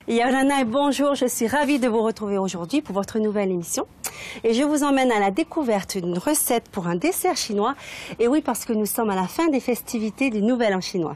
Yarana et bonjour, je suis ravie de vous retrouver aujourd'hui pour votre nouvelle émission. Et je vous emmène à la découverte d'une recette pour un dessert chinois. Et oui, parce que nous sommes à la fin des festivités du Nouvel An chinois.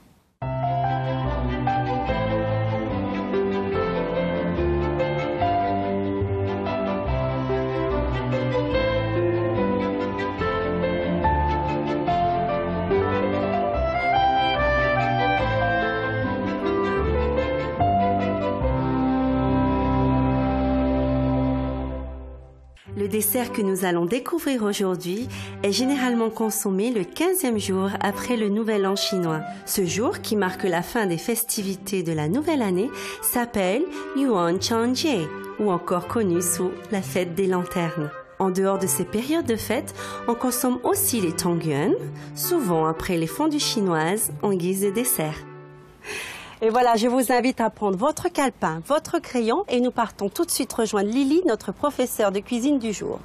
Le dessert que nous allons découvrir aujourd'hui est généralement consommé le 15e jour après le Nouvel An chinois. Ce jour, qui marque la fin des festivités de la nouvelle année, s'appelle Yuan Changjie, ou encore connu sous la fête des lanternes. En dehors de ces périodes de fête, on consomme aussi les tongyuan, souvent après les fondues chinoises en guise de dessert. Et voilà, je vous invite à prendre votre calepin, votre crayon et nous partons tout de suite rejoindre Lily, notre professeure de cuisine du jour.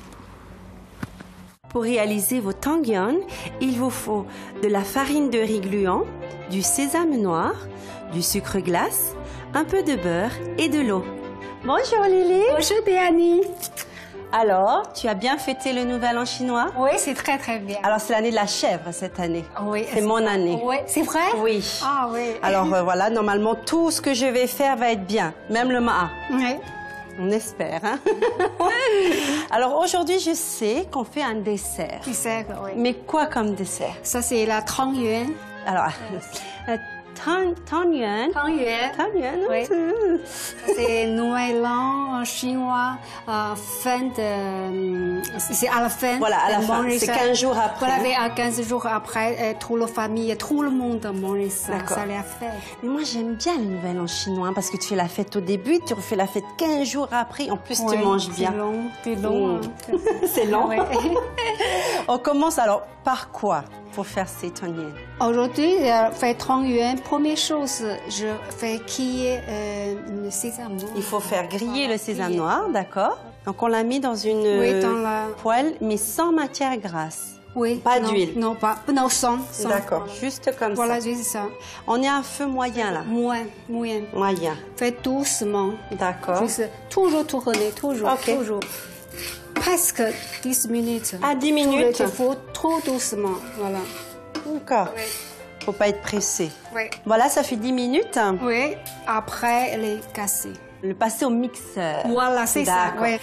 Pour réaliser vos tongyuan, il vous faut de la farine de riz gluant, du sésame noir, du sucre glace, un peu de beurre et de l'eau. Bonjour Lily. Bonjour Déanie. Alors, tu as bien fêté le Nouvel An chinois? Oui, c'est très très bien. Alors, c'est l'année de la chèvre cette année. Oui. C'est mon année. Oui, c'est vrai? Oui. Ah oui. Alors voilà, normalement, tout ce que je vais faire va être bien, même le ma'a. Oui. On espère, hein? Alors aujourd'hui, je sais qu'on fait un dessert. Dessert, oui. Mais quoi comme dessert? Ça, c'est la tongyuan. Alors, tongyuan. Tongyuan. Tongyuan, Oui. C'est Nouvel An chinois, fin de... C'est à la fin. Voilà, à la fin. C'est 15 jours après. Voilà, 15 jours après, toute la famille, tout le monde mange ça. D'accord. Ça l'a fait. Mais moi, j'aime bien le Nouvel An chinois, hein, parce que tu fais la fête au début, tu refais la fête 15 jours après. En plus, tu manges bien. C'est long. C'est long. Oui. On commence alors par quoi pour faire ces tongyuan? Aujourd'hui, je fais tongyuan. Première chose, je fais cuire le sésame noir. Il faut faire griller le sésame noir, d'accord? Donc on l'a mis dans une poêle, mais sans matière grasse. Oui. Pas d'huile. Non, pas. Non, sans. D'accord, juste comme ça. Voilà, juste ça. On est à un feu moyen là. Moyen. Moyen. Faites doucement. D'accord. Juste toujours tourner, toujours. Ok. Toujours. Presque 10 minutes. À 10 minutes. Il faut trop doucement. Voilà. D'accord. Oui. Faut pas être pressé. Oui. Voilà, ça fait 10 minutes. Oui. Après, les casser. Le passer au mixeur. Voilà, c'est ça. Oui.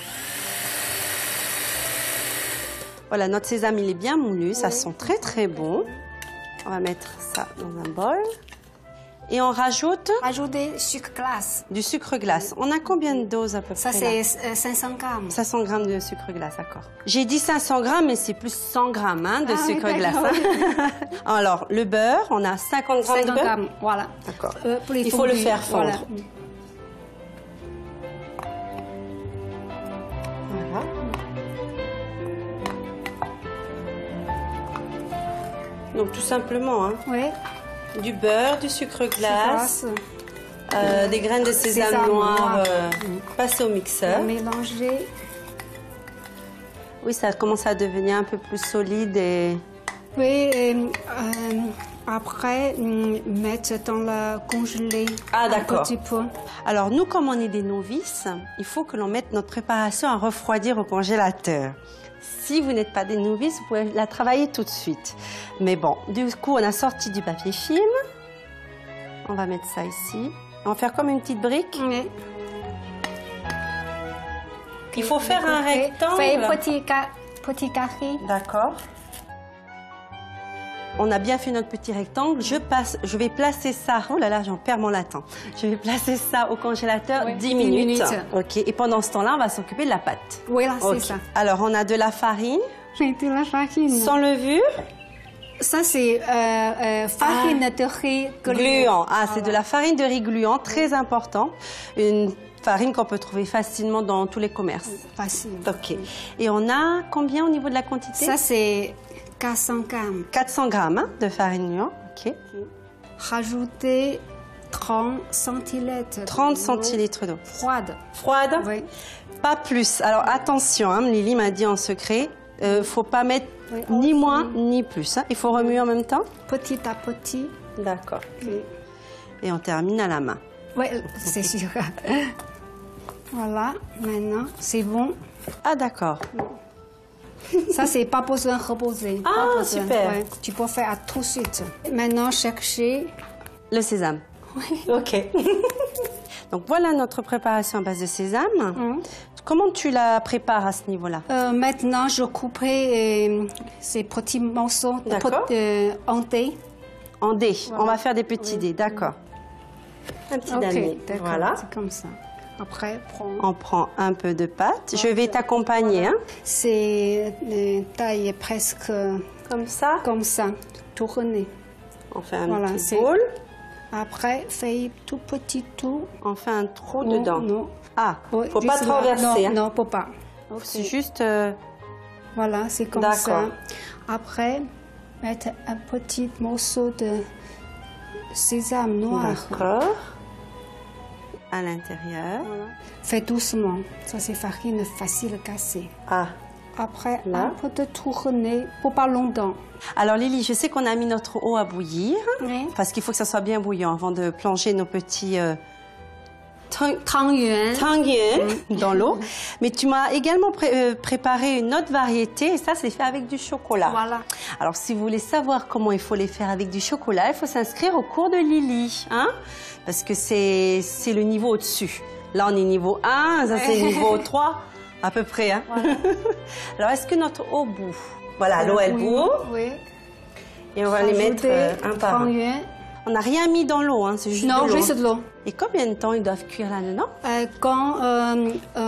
Voilà, notre sésame, il est bien moulu. Ça sent très, très bon. On va mettre ça dans un bol. Et on rajoute Ajouter sucre glace. du sucre glace. On a combien de doses à peu Ça, près? c'est 500 grammes. 500 grammes de sucre glace, d'accord. J'ai dit 500 grammes, mais c'est plus 100 grammes hein, de sucre glace. Hein. Alors, le beurre, on a 50 grammes de 50 beurre. grammes, voilà. D'accord. Pour les Il faut le fondus, faire fondre. Voilà. Voilà. Donc, tout simplement, hein, Oui. du beurre, du sucre glace, des graines de sésame Sésame noir noir. passées au mixeur. Mélanger. Oui, ça commence à devenir un peu plus solide et... Oui, et, après, mettre dans le congelé. Ah, d'accord. Un petit peu. Alors, nous, comme on est des novices, il faut que l'on mette notre préparation à refroidir au congélateur. Si vous n'êtes pas des novices, vous pouvez la travailler tout de suite. Mais bon, du coup, on a sorti du papier film. On va mettre ça ici. On va faire comme une petite brique. Oui. Il faut faire un rectangle. Fais petit carré. D'accord. On a bien fait notre petit rectangle. Je vais placer ça. Oh là là, j'en perds mon latin. Je vais placer ça au congélateur 10 minutes. Ok. Et pendant ce temps-là, on va s'occuper de la pâte. Oui, là, Ok. c'est ça. Alors, on a de la farine. J'ai de la farine. Sans levure. Ça, c'est farine de riz Gluant. Ah, c'est de la farine de riz gluant, très important. Une farine qu'on peut trouver facilement dans tous les commerces. Facile. Ok. Et on a combien au niveau de la quantité? Ça, c'est 400 grammes. 400 grammes hein, de farine gluant. Ok. Rajouter 30 centilitres. 30 centilitres d'eau. Froide. Froide? Oui. Pas plus. Alors attention, hein, Lily m'a dit en secret, faut pas mettre ni moins ni plus. Hein. Il faut remuer en même temps? Petit à petit. D'accord. Oui. Et on termine à la main. Oui, c'est sûr. Voilà, maintenant, c'est bon. Ah, d'accord. Ça, c'est pas besoin de reposer. Ah, Pas besoin. super. Ouais, tu peux faire tout de suite. Maintenant, chercher. Le sésame. Oui. Ok. Donc voilà notre préparation à base de sésame. Comment tu la prépares à ce niveau-là? Maintenant, je couperai ces petits morceaux en dés. En dés. Voilà. On va faire des petits dés, d'accord. Un petit damier. D'accord, Voilà. c'est comme ça. Après, on prend un peu de pâte. Je vais t'accompagner. Voilà. Hein. C'est taille presque comme ça. Comme ça, tourner. On fait un petit boule. Après, fais tout petit tout. On fait un trou dedans. Non. Ah, faut pas traverser. Non, non, faut pas. C'est juste. Voilà, c'est comme ça. Après, mettre un petit morceau de sésame noir. D'accord. À l'intérieur. Voilà. Fais doucement. Ça, c'est farine facile à casser. Ah. Après, un peu de tourner pour pas longtemps. Alors Lily, je sais qu'on a mis notre eau à bouillir. Oui. Parce qu'il faut que ça soit bien bouillant avant de plonger nos petits tangyuan dans l'eau. Mais tu m'as également préparé une autre variété et ça, c'est fait avec du chocolat. Voilà. Alors si vous voulez savoir comment il faut les faire avec du chocolat, il faut s'inscrire au cours de Lily. Hein? Parce que c'est le niveau au-dessus. Là, on est niveau 1, ça c'est niveau 3. À peu près, hein. Voilà. Alors, est-ce que notre eau bout? Voilà, l'eau, elle bout. Oui. Et on va les mettre un par un. On n'a rien mis dans l'eau, hein, c'est juste de l'eau. Non, juste de l'eau. Et combien de temps ils doivent cuire là-dedans? Quand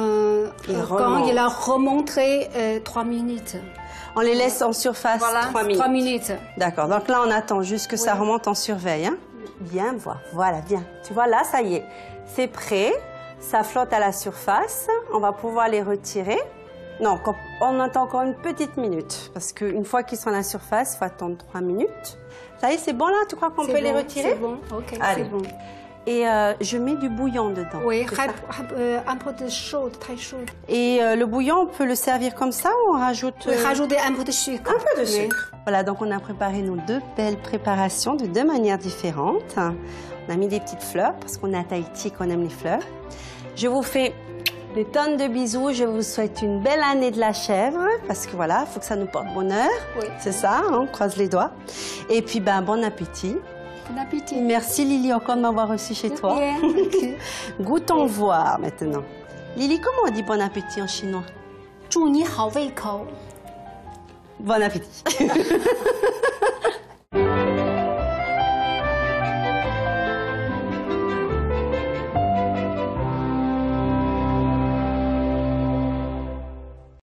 il a remonté 3 minutes. On les laisse en surface 3 minutes. 3 minutes. D'accord, donc là, on attend juste que ça remonte en surveille. Hein. Bien voir, voilà, bien. Tu vois, là, ça y est, c'est prêt. Ça flotte à la surface, on va pouvoir les retirer. Non, on attend encore une petite minute, parce qu'une fois qu'ils sont à la surface, il faut attendre 3 minutes. Ça y est, c'est bon là? Tu crois qu'on peut les retirer? C'est bon, ok, c'est bon. Et je mets du bouillon dedans. Oui, un peu de chaud, très chaud. Et le bouillon, on peut le servir comme ça ou on rajoute... Oui, rajouter un peu de sucre. Un peu de sucre. Voilà, donc on a préparé nos 2 belles préparations de 2 manières différentes. On a mis des petites fleurs, parce qu'on est à Tahiti et qu'on aime les fleurs. Je vous fais des tonnes de bisous. Je vous souhaite une belle année de la chèvre. Parce que voilà, il faut que ça nous porte bonheur. Oui. C'est ça, on croise les doigts. Et puis, bon appétit. Bon appétit. Merci Lily encore de m'avoir reçue chez toi. Bien. Goûtons voir maintenant. Lily, comment on dit bon appétit en chinois? 祝你好胃口. Bon appétit.